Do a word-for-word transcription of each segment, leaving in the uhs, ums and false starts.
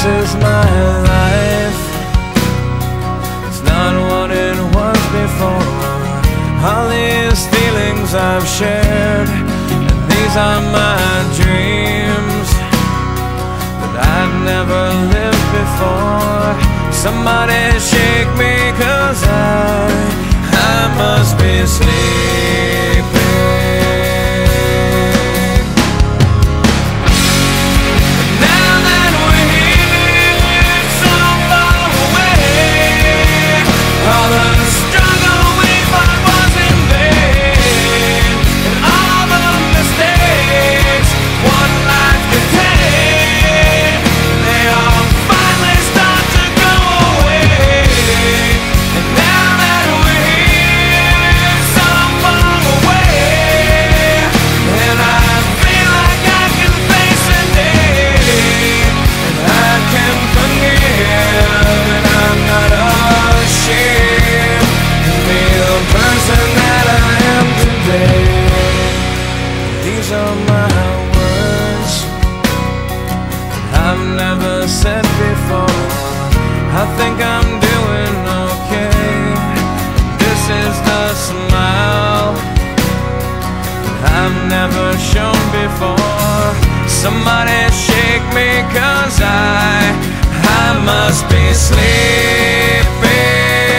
This is my life. It's not what it was before. All these feelings I've shared, and these are my dreams that I've never lived before. Somebody shake me, 'cause I, I must be sleeping. Said before, I think I'm doing okay. This is the smile I've never shown before. Somebody shake me, 'cause I, I must be sleeping.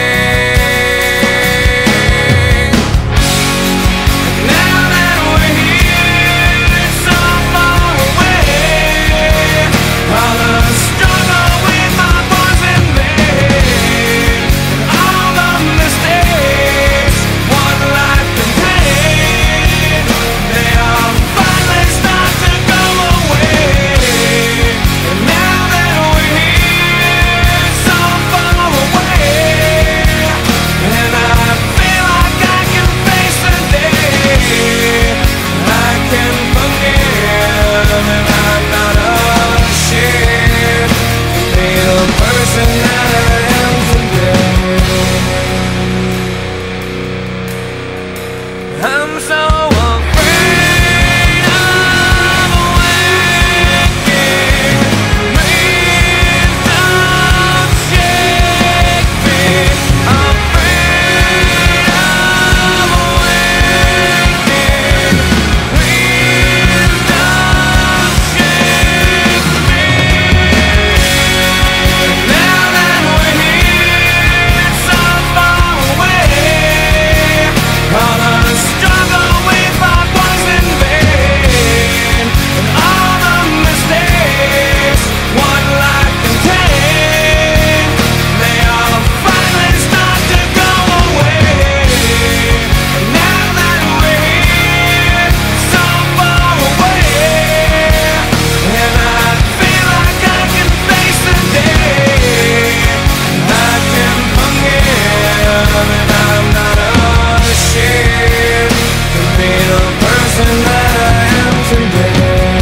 I'm so afraid of waking. Please don't shake me. Afraid of waking. Please don't shake me. Now that we're here so far away, all the struggle we fought was in vain, and all the mistakes one life contained, they all finally start to go away. And now that we're here so far away, and I feel like I can face the day, I can forgive, and I'm not ashamed to be the person that I am today.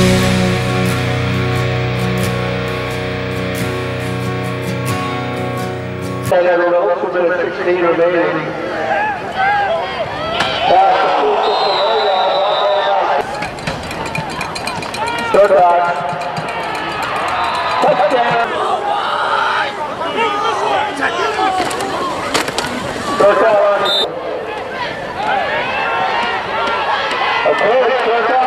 And at a relative minute sixteen remaining. Start back. Touchdown. Start out. Okay, start out.